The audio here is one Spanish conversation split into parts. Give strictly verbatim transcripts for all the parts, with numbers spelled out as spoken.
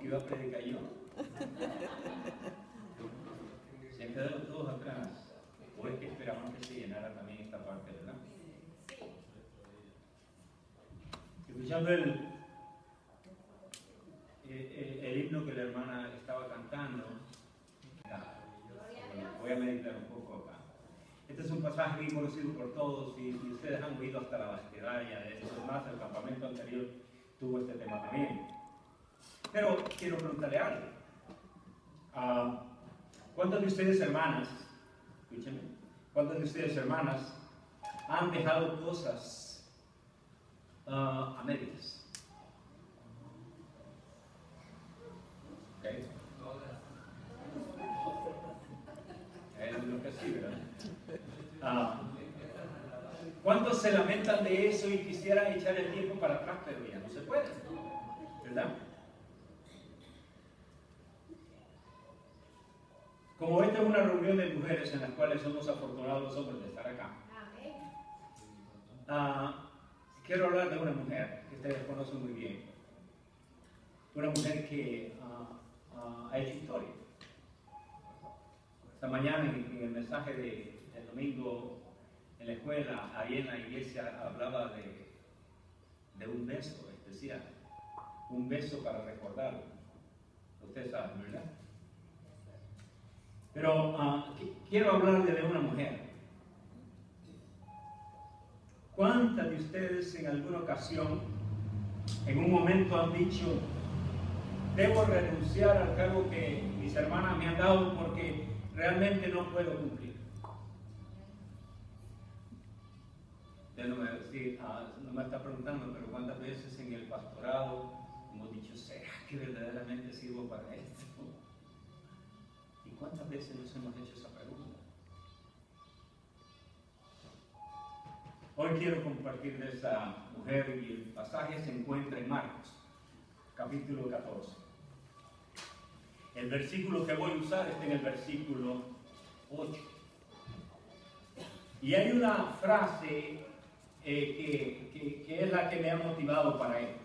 que iba a predicar yo. Se han quedado todos atrás. O es que esperaban que se llenara también esta parte, ¿verdad? Escuchando el, el, el himno que la hermana estaba cantando, voy a meditar un poco acá. Este es un pasaje bien conocido por todos y, y ustedes han oído hasta la vastedad de esto. Es más, el campamento anterior tuvo este tema también. Pero quiero preguntarle algo. Uh, ¿Cuántos de ustedes, hermanas, escúchenme, cuántos de ustedes, hermanas, han dejado cosas uh, a medias? Okay. Es lo que sí, ¿verdad? Uh, ¿Cuántos se lamentan de eso y quisieran echar el tiempo para atrás, pero ya no se puede? ¿Verdad? Como esta es una reunión de mujeres en las cuales somos afortunados los hombres de estar acá, uh, quiero hablar de una mujer que ustedes conocen muy bien. Una mujer que uh, uh, ha hecho historia. Esta mañana en, en el mensaje de, del domingo en la escuela, ahí en la iglesia, hablaba de, de un beso especial. Un beso para recordarlo. Ustedes saben, ¿verdad? Pero uh, quiero hablarle de una mujer. ¿Cuántas de ustedes en alguna ocasión, en un momento han dicho, debo renunciar al cargo que mis hermanas me han dado porque realmente no puedo cumplir? Ya no me, sí, uh, no me está preguntando, pero ¿cuántas veces en el pastorado hemos dicho, ¿será que verdaderamente sirvo para esto? ¿Y cuántas veces nos hemos hecho esa pregunta? Hoy quiero compartir de esa mujer y el pasaje se encuentra en Marcos, capítulo catorce. El versículo que voy a usar está en el versículo ocho. Y hay una frase eh, que, que, que es la que me ha motivado para esto.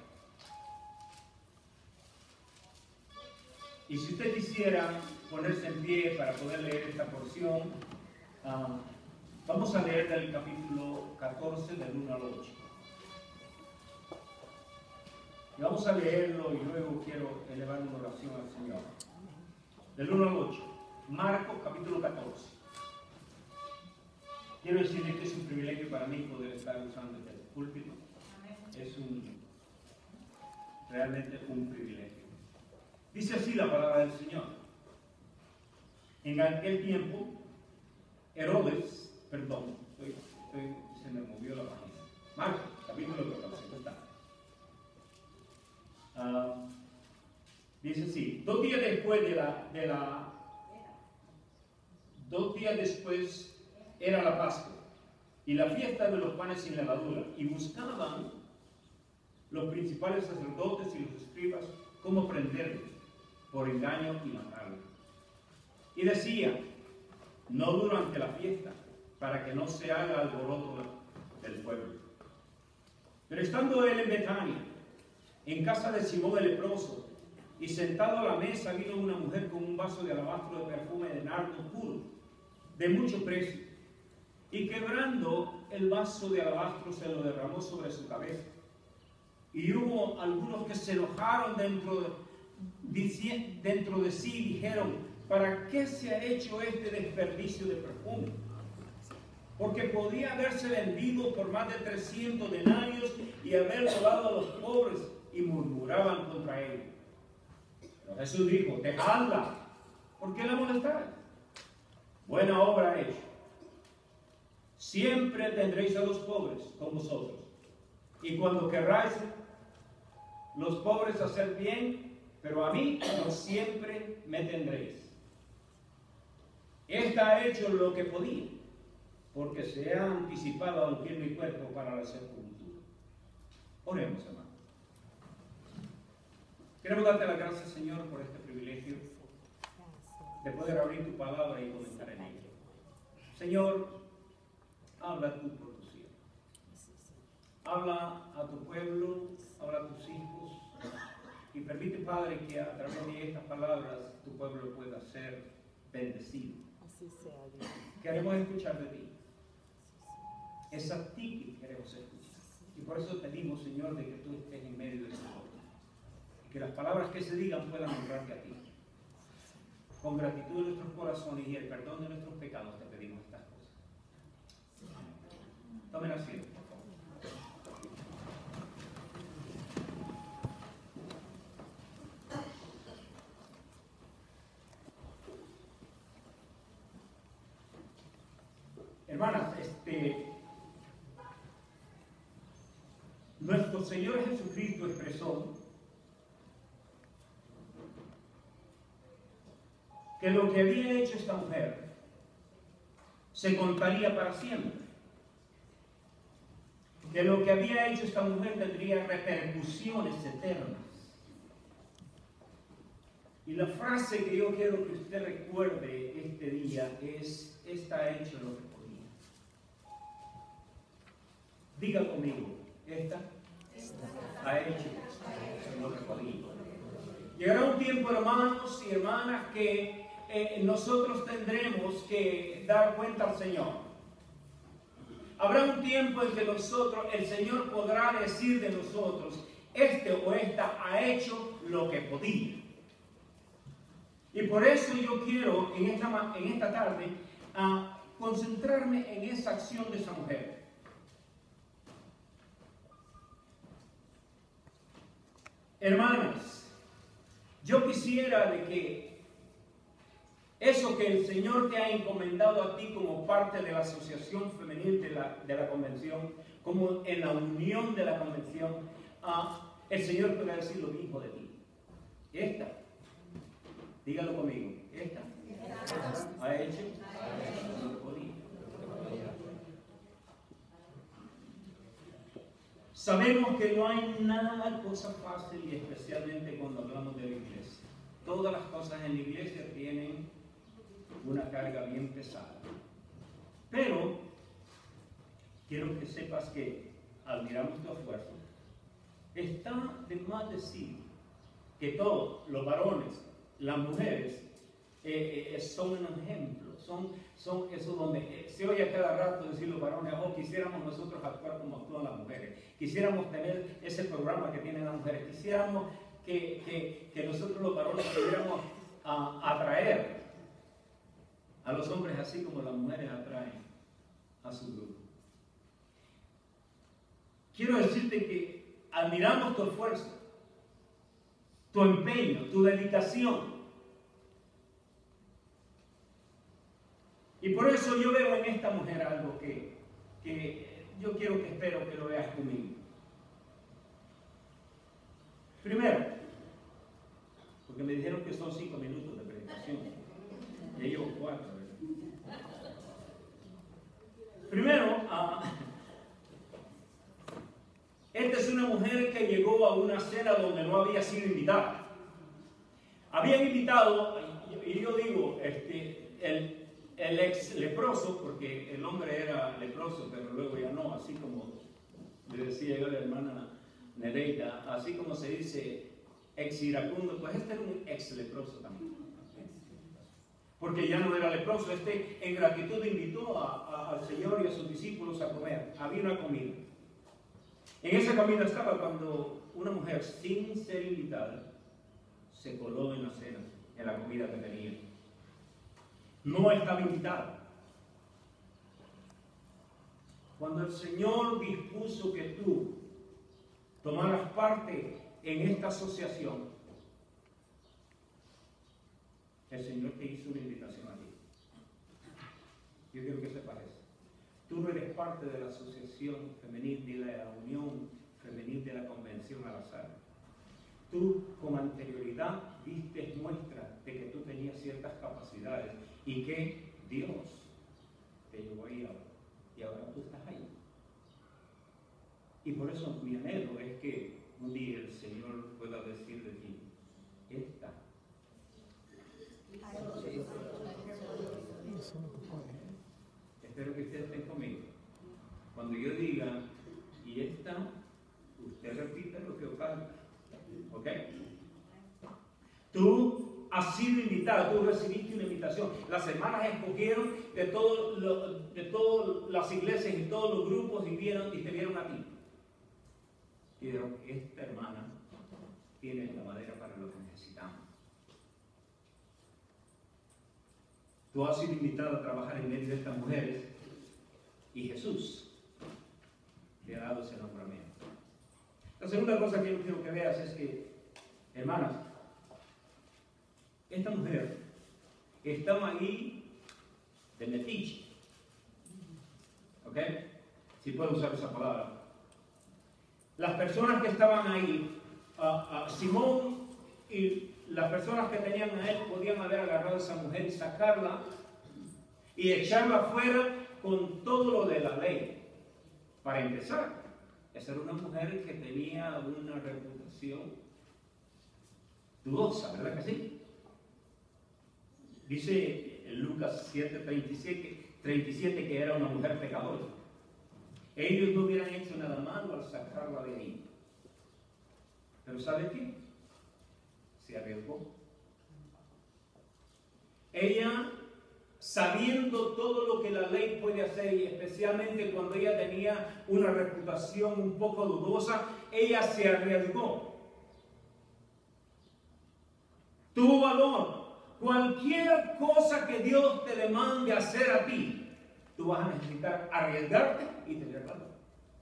Y si usted quisiera ponerse en pie para poder leer esta porción, uh, vamos a leer del capítulo catorce, del uno al ocho. Y vamos a leerlo y luego quiero elevar una oración al Señor. Del uno al ocho. Marcos, capítulo catorce. Quiero decirles que es un privilegio para mí poder estar usando este púlpito. Es un, realmente un privilegio. Dice así la palabra del Señor. En aquel tiempo, Herodes, perdón, estoy, estoy, se me movió la página. Marcos, capítulo catorce, ¿dónde está? Uh, dice así, dos días después de la, de la, dos días después era la Pascua y la fiesta de los panes sin levadura, y buscaban los principales sacerdotes y los escribas cómo prenderle por engaño y matarlo. Y decía, no durante la fiesta, para que no se haga alboroto del pueblo. Pero estando él en Betania, en casa de Simón el leproso, y sentado a la mesa, vino una mujer con un vaso de alabastro de perfume de nardo puro, de mucho precio, y quebrando el vaso de alabastro se lo derramó sobre su cabeza. Y hubo algunos que se enojaron dentro de, dentro de sí y dijeron, ¿para qué se ha hecho este desperdicio de perfume? Porque podía haberse vendido por más de trescientos denarios y haberlo dado a los pobres, y murmuraban contra él. Pero Jesús dijo, dejadla, ¿por qué la molestáis? Buena obra ha hecho. Siempre tendréis a los pobres con vosotros, y cuando querráis los pobres hacer bien, pero a mí no siempre me tendréis. Esta ha hecho lo que podía, porque se ha anticipado a ungir mi cuerpo para la sepultura. Oremos, hermano. Queremos darte las gracias, Señor, por este privilegio de poder abrir tu palabra y comentar en ella. Señor, habla tú por tus hijos. Habla a tu pueblo, habla a tus hijos y permite, Padre, que a través de estas palabras tu pueblo pueda ser bendecido. Así sea, Dios. Queremos escuchar de ti. Es a ti que queremos escuchar. Y por eso pedimos, Señor, de que tú estés en medio de nosotros. Y que las palabras que se digan puedan honrarte a ti. Con gratitud en nuestros corazones y el perdón de nuestros pecados te pedimos estas cosas. Tomen asiento, por favor. Hermanas, este, nuestro Señor Jesucristo expresó que lo que había hecho esta mujer se contaría para siempre. Que lo que había hecho esta mujer tendría repercusiones eternas. Y la frase que yo quiero que usted recuerde este día es: esta hecho lo que podía. Diga conmigo, esta ha hecho lo que podía. Llegará un tiempo, hermanos y hermanas, que eh, nosotros tendremos que dar cuenta al Señor. Habrá un tiempo en que nosotros, el Señor podrá decir de nosotros: este o esta ha hecho lo que podía. Y por eso yo quiero en esta, en esta tarde uh, concentrarme en esa acción de esa mujer. Hermanas, yo quisiera de que eso que el Señor te ha encomendado a ti como parte de la asociación femenil de la, de la convención, como en la unión de la convención, uh, el Señor pueda decir lo mismo de ti. Esta, dígalo conmigo, esta ha hecho lo que podía. Sabemos que no hay nada cosa fácil, y especialmente cuando hablamos de la iglesia. Todas las cosas en la iglesia tienen una carga bien pesada. Pero quiero que sepas que admiramos tu esfuerzo. Está de más decir que todos los varones, las mujeres, eh, eh, son un ejemplo. Son, son eso donde eh, se oye a cada rato decir los varones: oh, quisiéramos nosotros actuar como actúan las mujeres. Quisiéramos tener ese programa que tienen las mujeres. Quisiéramos que, que, que nosotros los varones pudiéramos uh, atraer a los hombres así como las mujeres atraen a su grupo. Quiero decirte que admiramos tu esfuerzo, tu empeño, tu dedicación. Y por eso yo veo en esta mujer algo que, que yo quiero que espero que lo veas conmigo. Primero, porque me dijeron que son cinco minutos de predicación. Ya llevo cuatro, ¿verdad? Primero, uh, esta es una mujer que llegó a una cena donde no había sido invitada. Habían invitado, y yo digo, este, el, el ex leproso, porque el hombre era leproso, pero luego ya no, así como le decía yo a la hermana Nereida, así como se dice ex iracundo, pues este era un ex leproso también. Porque ya no era leproso, este en gratitud invitó a, a, al Señor y a sus discípulos a comer. Había una comida. En esa comida estaba cuando una mujer, sin ser invitada, se coló en la cena, en la comida que tenía. No estaba invitada. Cuando el Señor dispuso que tú tomaras parte en esta asociación, el Señor te hizo una invitación a ti. Yo quiero que sepas eso. Tú no eres parte de la asociación femenil de la Unión Femenil de la Convención al azar. Tú con anterioridad diste muestra de que tú tenías ciertas capacidades y que Dios te llevó ahí ahora. Y ahora tú estás ahí. Y por eso mi anhelo es que un día el Señor pueda decir de ti: esta. Espero que ustedes estén conmigo. Cuando yo diga y esta, usted repite lo que yo canta. ¿Ok? Tú has sido invitada, tú recibiste una invitación. Las hermanas escogieron de todas de todas las iglesias y todos los grupos y, vieron, y te vieron a ti. Y dijeron, esta hermana tiene la madera para lo que necesitamos. Tú has sido invitado a trabajar en medio de estas mujeres y Jesús te ha dado ese nombramiento. La segunda cosa que yo quiero que veas es que, hermanas, esta mujer estaba ahí de metiche. ¿Ok? Si puedo usar esa palabra. Las personas que estaban ahí, uh, uh, Simón y las personas que tenían a él podían haber agarrado a esa mujer y sacarla y echarla afuera con todo lo de la ley. Para empezar, esa era una mujer que tenía una reputación dudosa, ¿verdad que sí? Dice en Lucas siete, treinta y siete que era una mujer pecadora. Ellos no hubieran hecho nada malo al sacarla de ahí. Pero ¿sabe qué? Se arriesgó. Ella, sabiendo todo lo que la ley puede hacer, y especialmente cuando ella tenía una reputación un poco dudosa, ella se arriesgó. Tuvo valor. Cualquier cosa que Dios te demande hacer a ti, tú vas a necesitar arriesgarte y tener valor.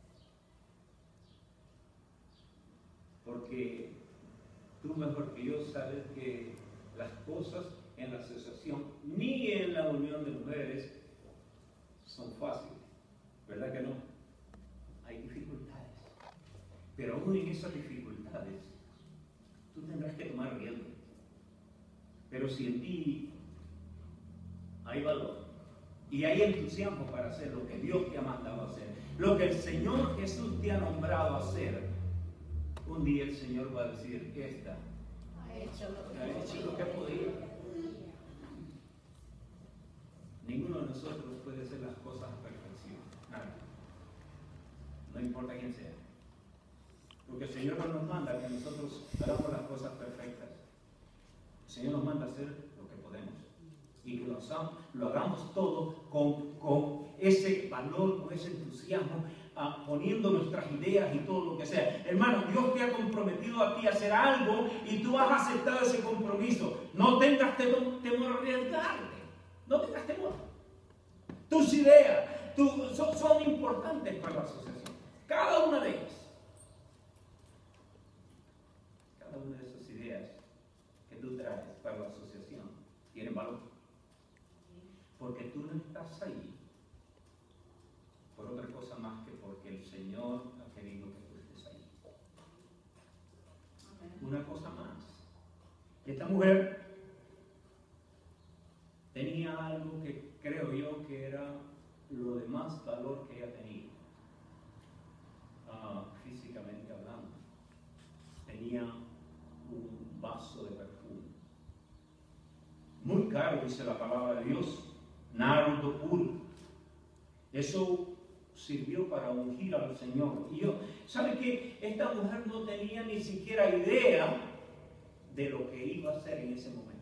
Porque tú mejor que yo sabes que las cosas en la asociación ni en la unión de mujeres son fáciles, ¿verdad que no? Hay dificultades, pero aún en esas dificultades tú tendrás que tomar riesgo. Pero si en ti hay valor y hay entusiasmo para hacer lo que Dios te ha mandado a hacer, lo que el Señor Jesús te ha nombrado a hacer, un día el Señor va a decir, esta ha hecho lo que, ha hecho lo que ha podido. Ninguno de nosotros puede hacer las cosas a perfección. Nada. No importa quién sea. Porque el Señor no nos manda que nosotros hagamos las cosas perfectas. El Señor nos manda a hacer lo que podemos. Y que lo hagamos, lo hagamos todo con, con ese valor, con ese entusiasmo, uh, poniendo nuestras ideas y todo lo que sea. Hermano, Dios te ha comprometido a ti a hacer algo y tú has aceptado ese compromiso. No tengas temor, temor a arriesgarte. No tengas temor. Tus ideas tu, son, son importantes para la asociación. Cada una de ellas. Cada una de esas ideas que tú traes para la asociación tiene valor. Porque tú no estás ahí por otra cosa más que porque el Señor ha querido que tú estés ahí. Una cosa más. Esta mujer tenía algo que creo yo que era lo de más valor que ella tenía, uh, físicamente hablando. Tenía un vaso de perfume. Muy caro, dice la palabra de Dios, nardo puro. Eso sirvió para ungir al Señor. Y yo, ¿sabe qué? Esta mujer no tenía ni siquiera idea de lo que iba a hacer en ese momento.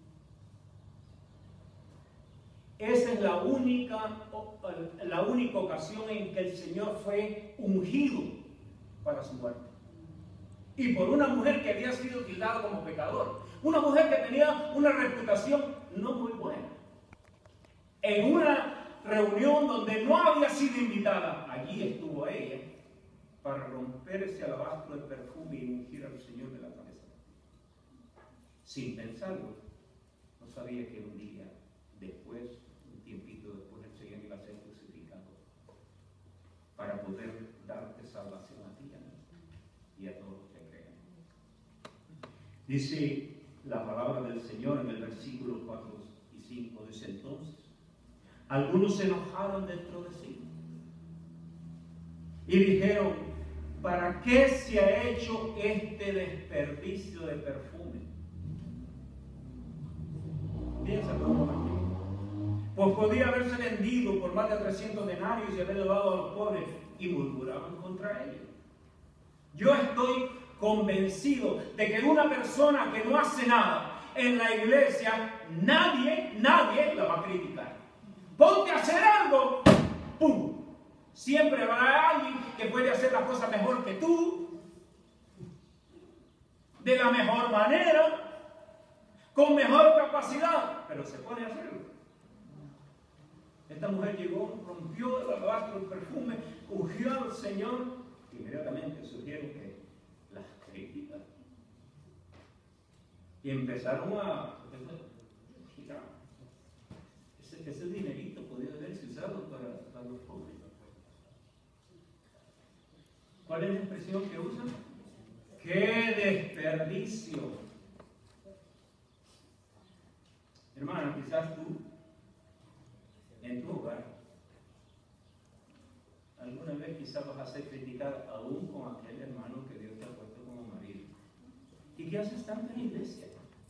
Esa es la única, la única ocasión en que el Señor fue ungido para su muerte. Y por una mujer que había sido tildada como pecador. Una mujer que tenía una reputación no muy buena. En una reunión donde no había sido invitada, allí estuvo ella para romper ese alabastro de perfume y ungir al Señor de la cabeza. Sin pensarlo, no sabía que un día después, un tiempito después, el Señor iba a ser crucificado para poder darte salvación a ti y a todos los que creen. Dice la palabra del Señor en el versículo cuatro y cinco, dice entonces, algunos se enojaron dentro de sí y dijeron, ¿para qué se ha hecho este desperdicio de perfume? Piénsalo un momento. Pues podía haberse vendido por más de trescientos denarios y haberlo dado a los pobres, y murmuraban contra ellos. Yo estoy convencido de que una persona que no hace nada en la iglesia, nadie, nadie la va a criticar. Ponte a hacer algo, ¡pum! Siempre habrá alguien que puede hacer las cosas mejor que tú, de la mejor manera, con mejor capacidad, pero se pone a hacerlo. Esta mujer llegó, rompió el alabastro, el perfume, ungió al Señor, inmediatamente surgieron que las críticas. Y empezaron a... Mira, ese, ese dinerito podía haberse usado para, para los pobres. ¿Cuál es la expresión que usan? ¡Qué desperdicio! Hermana, quizás tú, en tu hogar, alguna vez quizás vas a ser criticada aún con aquel hermano que Dios te ha puesto como marido. ¿Y qué haces tanto en la iglesia?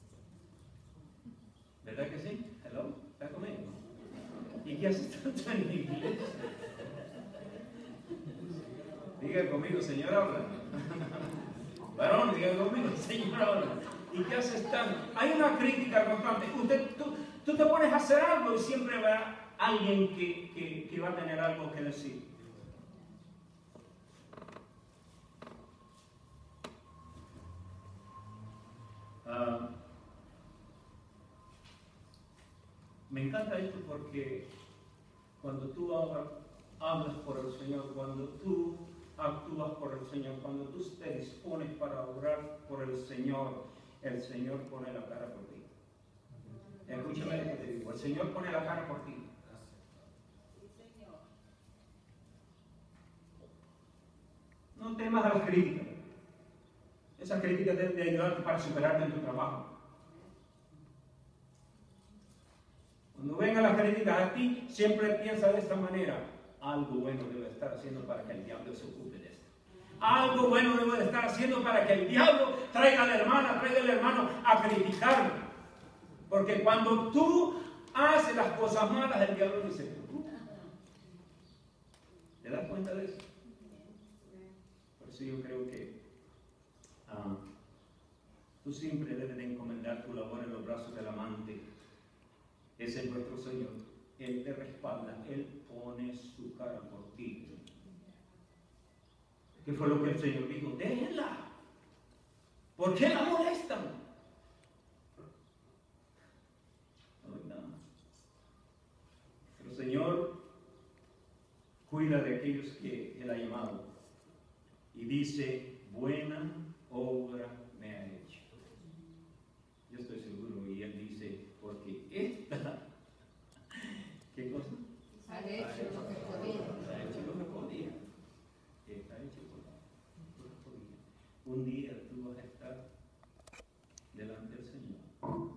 ¿Verdad que sí? Hello, ¿está conmigo? ¿Y qué haces tanto en la iglesia? Diga conmigo, Señor, habla. Varón, diga conmigo, Señor, habla. ¿Y qué haces tanto? Hay una crítica constante. Usted, tú, tú te pones a hacer algo y siempre habrá alguien que, que, que va a tener algo que decir. Uh, me encanta esto porque cuando tú hablas, hablas por el Señor, cuando tú actúas por el Señor, cuando tú te dispones para orar por el Señor, el Señor pone la cara por ti. Escúchame lo que te digo, el Señor pone la cara por ti. No temas a las críticas. Esas críticas deben ayudarte para superarte en tu trabajo. Cuando vengan las críticas a ti, siempre piensa de esta manera. Algo bueno debe estar haciendo para que el diablo se ocupe de esto. Algo bueno debe estar haciendo para que el diablo traiga a la hermana, traiga al hermano a criticarlo. Porque cuando tú haces las cosas malas, el diablo ni se preocupa. ¿Te das cuenta de eso? Por eso yo creo que uh, tú siempre debes de encomendar tu labor en los brazos del amante. Ese es nuestro Señor. Él te respalda, Él pone su cara por ti. ¿Qué fue lo que el Señor dijo? Déjenla. ¿Por qué la molestan? No, no. El Señor cuida de aquellos que Él ha llamado y dice, buena obra me ha hecho. Yo estoy seguro, y Él dice, porque esta, ¿qué cosa? Ha hecho lo que podía. Ha hecho lo que podía. Está hecho lo que podía. Un día tú vas a estar delante del Señor.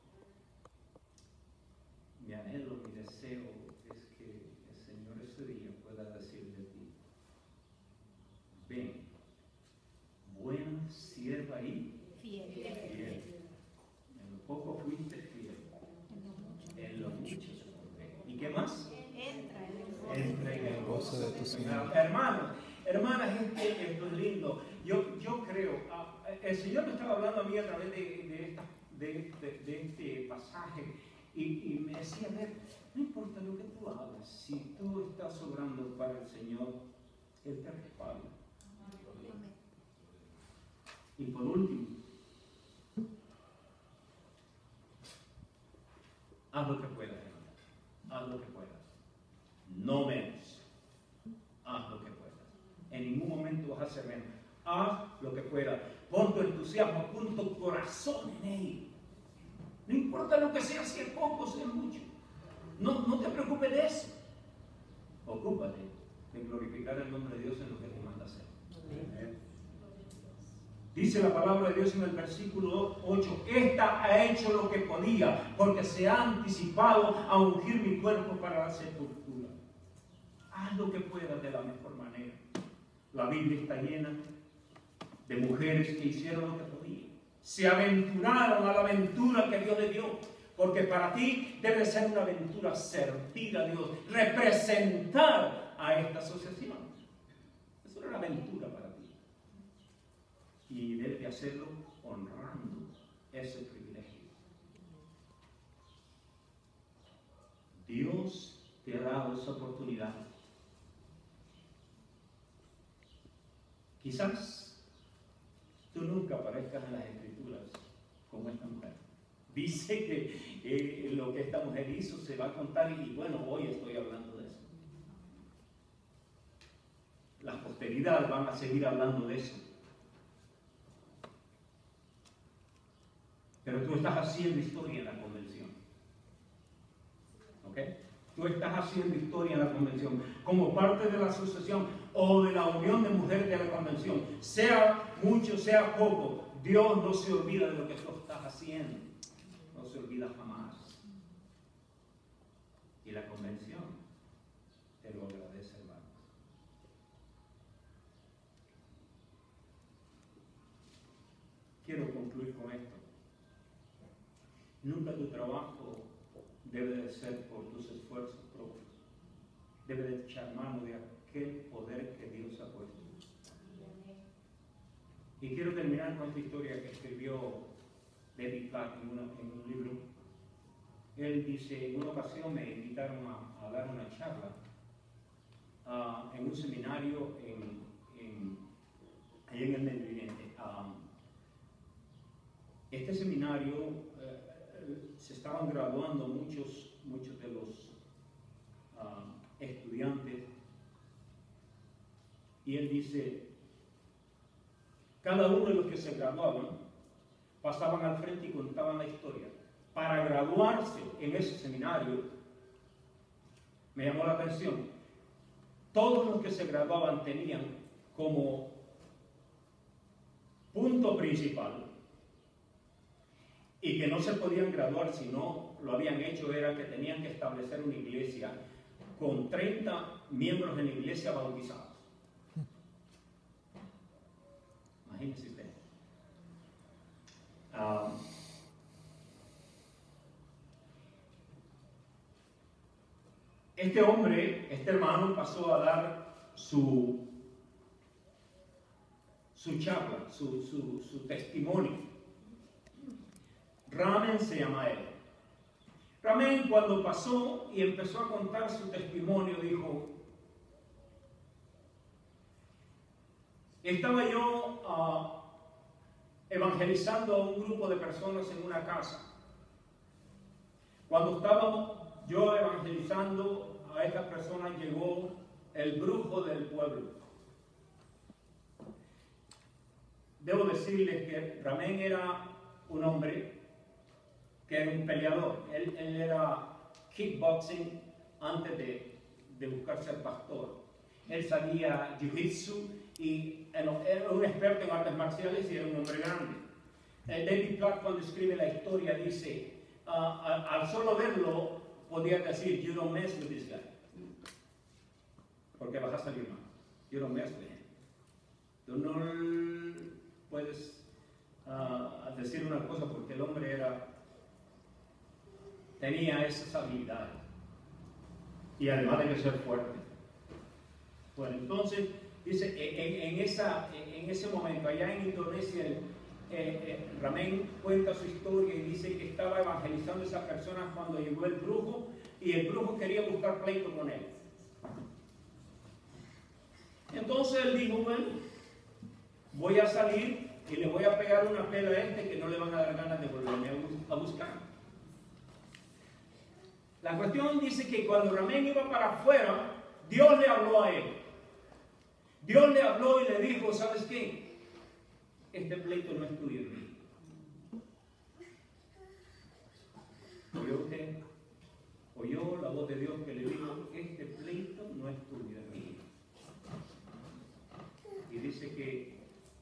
Mi anhelo, mi deseo es que el Señor ese día pueda decir de ti, ven, buena sierva y Fiel. fiel. En lo poco fuiste fiel, en lo mucho te pondré. ¿Y qué más? Entra en el gozo. Entra en el gozo de tu Señor. Hermanos, hermanas, esto es lindo. Yo, yo creo, uh, el Señor me estaba hablando a mí a través de, de, esta, de, de, de este pasaje y, y me decía, a ver, no importa lo que tú hagas, si tú estás obrando para el Señor, Él te respalda. Y por último, haz lo que puedas, hermano. Haz lo que puedas. No menos. Haz lo que puedas. En ningún momento vas a hacer menos. Haz lo que puedas. Pon tu entusiasmo, pon tu corazón en Él. No importa lo que sea, si es poco o si es mucho. No, no te preocupes de eso. Ocúpate de glorificar el nombre de Dios en lo que te manda hacer. Amén. Dice la palabra de Dios en el versículo ocho, esta ha hecho lo que podía, porque se ha anticipado a ungir mi cuerpo para la sepultura. Haz lo que puedas de la mejor manera. La Biblia está llena de mujeres que hicieron lo que podían. Se aventuraron a la aventura que Dios le dio. Porque para ti debe ser una aventura servir a Dios, representar a esta asociación. Es una aventura para ti. Y y debe de hacerlo honrando ese privilegio. Dios te ha dado esa oportunidad. Quizás tú nunca aparezcas en las Escrituras como esta mujer. Dice que eh, lo que esta mujer hizo se va a contar y bueno, hoy estoy hablando de eso. Las posteridades van a seguir hablando de eso. Pero tú estás haciendo historia en la convención. ¿Ok? Tú estás haciendo historia en la convención como parte de la asociación o de la unión de mujeres de la convención. Sea mucho, sea poco, Dios no se olvida de lo que tú estás haciendo. No se olvida jamás. Y la convención te lo agradece, hermano. Quiero concluir con esto. Nunca tu trabajo debe de ser por tus esfuerzos propios. Debe de echar mano de aquel poder que Dios ha puesto. Y quiero terminar con esta historia que escribió David Platt en, una, en un libro. Él dice, en una ocasión me invitaron a, a dar una charla uh, en un seminario en, en, ahí en el Medio Oriente. Um, este seminario uh, se estaban graduando muchos, muchos de los uh, estudiantes, y él dice, cada uno de los que se graduaban pasaban al frente y contaban la historia. Para graduarse en ese seminario, me llamó la atención, todos los que se graduaban tenían como punto principal, y que no se podían graduar si no lo habían hecho, era que tenían que establecer una iglesia con treinta miembros de la iglesia bautizados. Imagínense usted. Um, este hombre, este hermano, pasó a dar su, su charla, su, su, su testimonio. Ramen se llama él. Ramen, cuando pasó y empezó a contar su testimonio, dijo, estaba yo uh, evangelizando a un grupo de personas en una casa. Cuando estábamos yo evangelizando a estas personas, llegó el brujo del pueblo. Debo decirles que Ramen era un hombre que era un peleador. Él, él era kickboxing antes de, de buscar ser pastor. Él sabía jiu-jitsu y era un experto en artes marciales y era un hombre grande. Eh, David Platt, cuando escribe la historia, dice, uh, al, al solo verlo, podía decir, you don't mess with this guy. Porque vas a salir mal. You don't mess with him. Tú no puedes uh, decir una cosa porque el hombre era tenía esas habilidades y además de que ser fuerte. Bueno, entonces dice en, en, esa, en ese momento allá en Indonesia el, eh, eh, Ramen cuenta su historia y dice que estaba evangelizando a esas personas cuando llegó el brujo y el brujo quería buscar pleito con él. Entonces él dijo, bueno, voy a salir y le voy a pegar una pela a este que no le van a dar ganas de volverme a buscar. La cuestión dice que cuando Ramen iba para afuera, Dios le habló a él. Dios le habló y le dijo, ¿sabes qué? Este pleito no es tuyo. ¿Oyó usted? Oyó la voz de Dios que le dijo, este pleito no es tuyo, es mío. Y dice que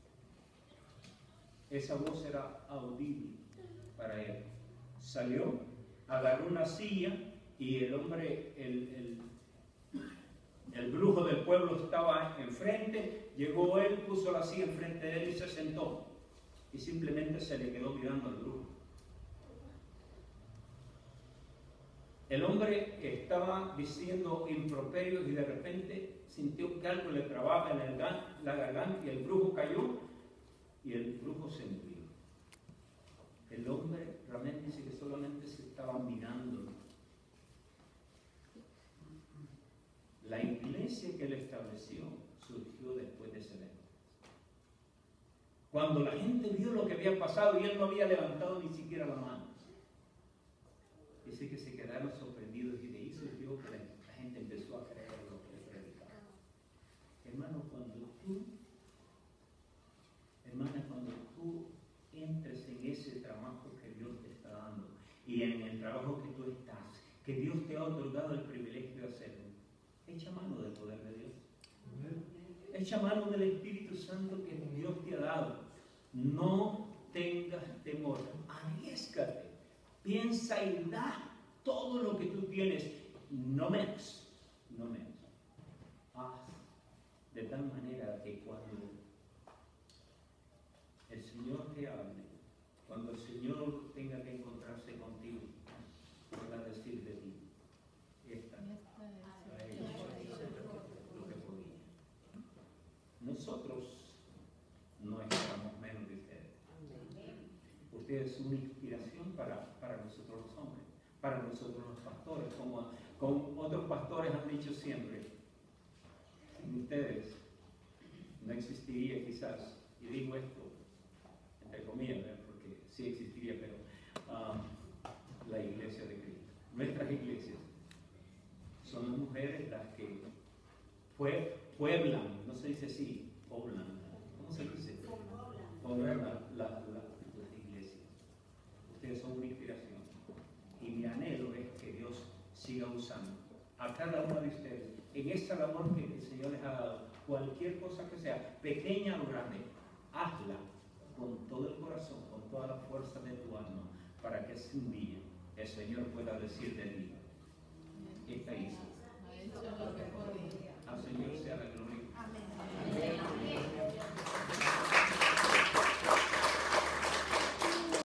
esa voz era audible para él. Salió, agarró una silla y el hombre, el, el, el brujo del pueblo estaba enfrente, llegó él, puso la silla enfrente de él y se sentó. Y simplemente se le quedó mirando al brujo. El hombre estaba diciendo improperios y de repente sintió que algo le trababa en el, la garganta y el brujo cayó y el brujo se murió. El hombre realmente dice que solamente se estaba mirando. La iglesia que él estableció surgió después de ese evento. Cuando la gente vio lo que había pasado y él no había levantado ni siquiera la mano, dice que se quedaron sorprendidos y de ahí surgió que la, la gente empezó a creer lo que le predicaba. Hermano, cuando tú, hermana, cuando tú entres en ese trabajo que Dios te está dando y en el trabajo que tú estás, que Dios te ha otorgado el privilegio de hacerlo, echa mano del poder de Dios. Echa mano del Espíritu Santo que Dios te ha dado. No tengas temor, arriésgate, piensa y da todo lo que tú tienes, no menos, no menos. Haz de tal manera que cuando el Señor te hable, cuando el Señor tenga que encontrarse contigo, pueda decir de ti, esta ha hecho lo que podía. Nosotros no esperamos menos de ustedes. Ustedes son una inspiración para, para nosotros los hombres, para nosotros los pastores, como, como otros pastores han dicho siempre. Sin ustedes no existiría quizás, y digo esto entre comillas, ¿verdad? Porque sí existiría, pero um, la iglesia de Cristo. Nuestras iglesias son las mujeres las que pue, pueblan, no se dice así, poblan, ¿cómo se dice? Poblan la, la, la, las iglesias. Ustedes son una inspiración. Y mi anhelo es que Dios siga usando a cada uno de ustedes en esa labor que el Señor les ha dado. Cualquier cosa que sea, pequeña o grande, hazla con todo el corazón, con toda la fuerza de tu alma, para que un día el Señor pueda decir de ti, esta hizo.